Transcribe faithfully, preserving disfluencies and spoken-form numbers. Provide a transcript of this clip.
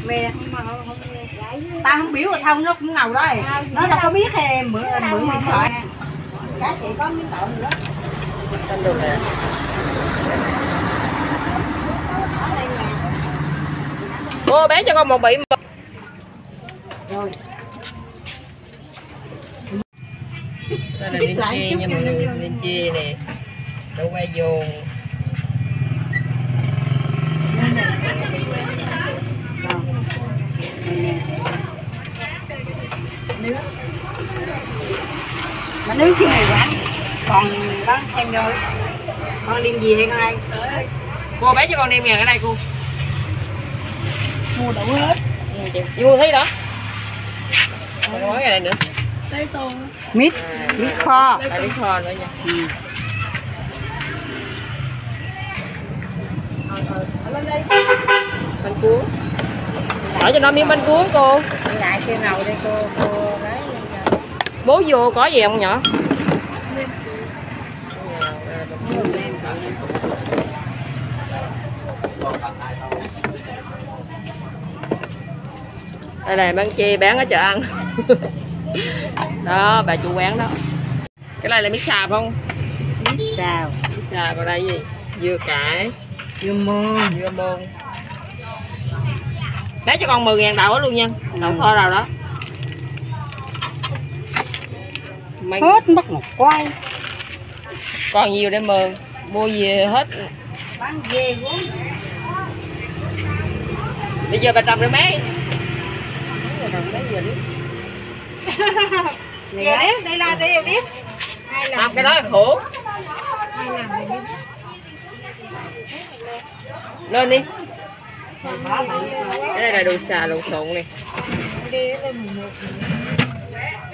mê tao không biểu rồi thôi nó cũng ngầu đó nó đâu có biết em bữa bữa điện thoại cá chị có miếng đậu nữa được nè. Cô bé cho con một bị rồi đây là liên chi nha mọi người, liên chi nè, đậu quay vô nướng mà nướng chứ này quán còn đó em rồi con đem gì hay con ai cô bé cho con đem ngàn ở đây cô mua đủ hết mua thấy đó còn món này nữa mít mít kho tại mít kho nữa nha. Ừ. Bánh cuốn hỏi cho nó miếng bánh cuốn cô lại kia nào đây cô cô gái bố vô có gì không nhỏ đây là bán chi bán ở chợ ăn đó bà chủ quán đó. Cái này là miếng xào không? mít xào Miếng xào vào đây gì dưa cải dưa môn dưa môn bán cho con mười ngàn đậu luôn nha. Đậu ừ. Kho nào đó Mình... hết mất một quay còn nhiều để mờn mua gì hết bán ghê quá bây giờ bà trồng được mấy giờ biết đây là đây biết làm cái đó là khổ lên đi. Cái này là đồ xà lộn xộn này.